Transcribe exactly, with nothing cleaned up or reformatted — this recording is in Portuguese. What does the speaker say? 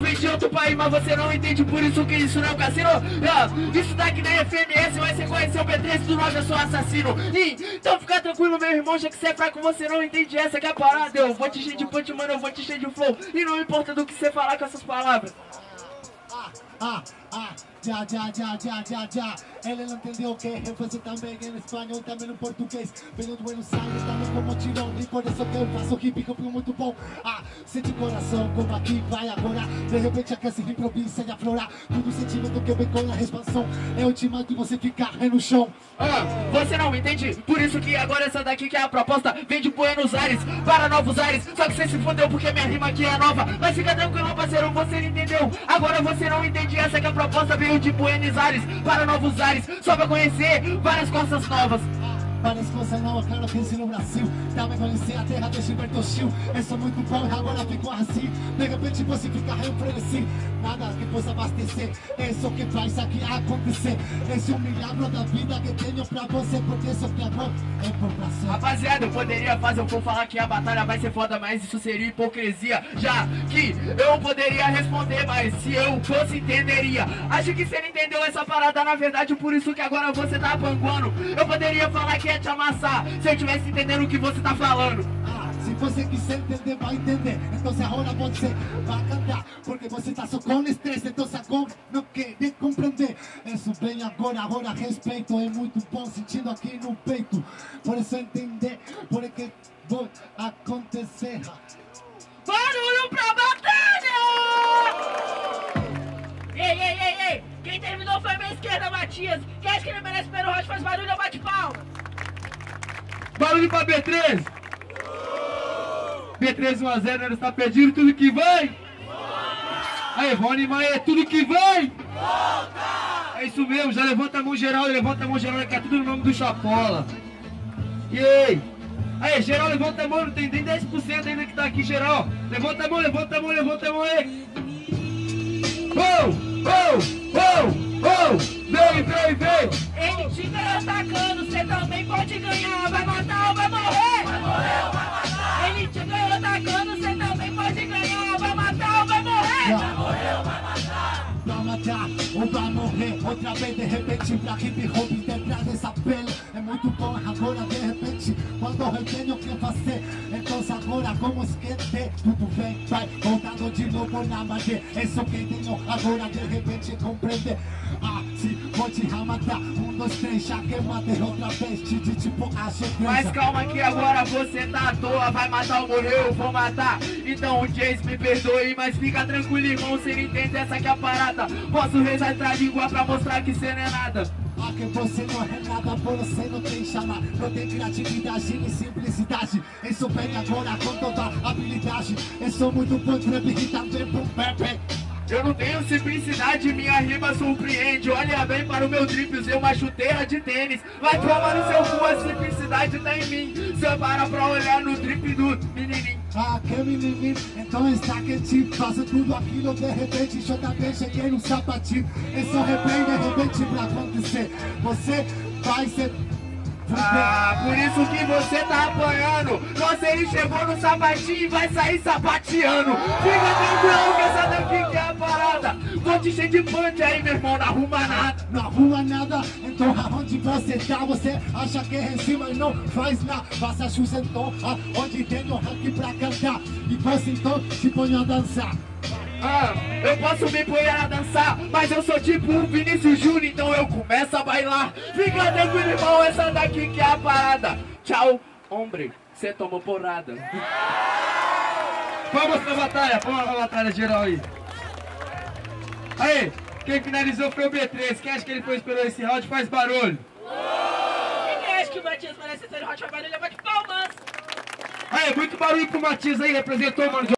vem de outro país, mas você não entende, por isso que isso não é um cassino. Ah, isso daqui nem F M S, mas você conheceu o B três, do nove eu sou assassino. E, então fica tranquilo, meu irmão, já que você é fraco, você não entende essa que é a parada. Eu vou te encher de punch, mano, eu vou te encher de flow. E não importa do que você falar com essas palavras. Ah, ah, ah, ya, ya, ya, ya, ya, ya. Ele não entendeu que eu faço também em espanhol, também no português. Venho de Buenos Aires, também como tirão. E por isso que eu faço hip hop muito bom. Ah, sente coração, como aqui vai agora. De repente a canção improvisa e aflora. Tudo sentimento que vem com a expansão. É o time que você ficar no chão. Ah, você não entende? Por isso que agora essa daqui que é a proposta vem de Buenos Aires para novos ares. Só que você se fodeu porque minha rima aqui é nova. Mas fica tranquilo, parceiro, você não entendeu. Agora você não entende, essa que é a proposta veio de Buenos Aires para novos ares. Só pra conhecer várias coisas novas. Várias coisas novas, claro que ensino no Brasil. Também conhecer a terra de Gilberto Gil. Isso é muito bom e agora ficou assim. De repente você fica enfraquecido. Nada que possa abastecer. Isso que faz aqui acontecer. Esse é um milagre da vida que tenho pra você. Porque isso que agora é por prazer. Rapaziada, eu poderia fazer, eu vou falar que a batalha vai ser foda, mas isso seria hipocrisia. Já que eu poderia responder, mas se eu fosse entenderia. Acho que você não entendeu essa parada na verdade, por isso que agora você tá panguando. Eu poderia falar que ia te amassar, se eu tivesse entendendo o que você tá falando. Ah, se você quiser entender, vai entender. Então agora você vai cantar, porque você tá só com estresse. Então agora não quer compreender. Isso vem agora, agora respeito. É muito bom sentindo aqui no peito. Por isso entender, porque vai acontecer. Barulho pra batalha! Ei, ei, ei, ei! Quem terminou foi a minha esquerda, Matias. Quem acha que ele merece primeiro round faz barulho ou bate palma? Barulho pra B três! B três um a zero, ele está pedindo tudo que vai! Aí, vamos animar aí, tudo que vai! É isso mesmo, já levanta a mão geral, levanta a mão geral, que é tudo no nome do Chapola. E aí? Aí, geral, levanta a mão, não tem nem dez por cento ainda que tá aqui, geral. Levanta a mão, levanta a mão, levanta a mão aí. Oh, oh, oh, oh, vem, vem, vem. Ele te ganhou atacando, você também pode ganhar. Vai matar ou vai morrer? Vai morrer ou vai matar? Ele te ganhou atacando, você também pode ganhar. Vai matar ou vai morrer? Vai morrer ou vai matar? Vai matar ou vai morrer outra vez, de repente, pra hip hop dentro dessa pele. É muito bom agora, de repente, quando eu tenho o que fazer. Então agora, como esquecer? Tudo bem, vai voltando de novo na magia. Isso que tenho agora, de repente, compreender. Ah, se vou te matar, um, dois, três, já que matei outra vez. Te de tipo a surpresa. Mas calma que agora você tá à toa. Vai matar ou morrer, eu vou matar. Então o Jace me perdoe, mas fica tranquilo, irmão, você não entende essa que é a parada. Posso rezar a língua pra mostrar que cê não é nada. Ah, que você não é nada, por você não tem chamar. Não tem criatividade nem simplicidade. Isso vem agora com toda habilidade. Eu sou muito bom trap e também bom pepe. Eu não tenho simplicidade, minha rima surpreende. Olha bem para o meu dribles, eu uma chuteira de tênis. Vai tomar no seu cu, a simplicidade tá em mim. Só para pra olhar no drip do menininho. Ah, que menininho, então está quentinho. Faço tudo aquilo, de repente eu também cheguei no sapatinho. Isso repente, de repente pra acontecer. Você vai ser... Ah, por isso que você tá apanhando. Nossa, ele chegou no sapatinho e vai sair sapateando. Fica tranquilo que essa daqui que é a parada. Vou te encher de punch aí, meu irmão, não arruma nada. Não arruma nada, então aonde você tá? Você acha que é em cima e não faz nada. Faça justo então, aonde tem o hack pra cantar. E você então se põe a dançar. Ah, eu posso me pôr a dançar, mas eu sou tipo um Vinícius Júnior, então eu começo a bailar. Fica tranquilo, irmão, essa daqui que é a parada. Tchau, hombre, cê tomou porrada. Vamos pra batalha, vamos pra batalha geral aí. Aí, quem finalizou foi o B três. Quem acha que ele foi esperou esse round faz barulho. Quem acha que o Matias merece ser round faz barulho, bate palmas. Aí, muito barulho pro Matias aí, representou, mano.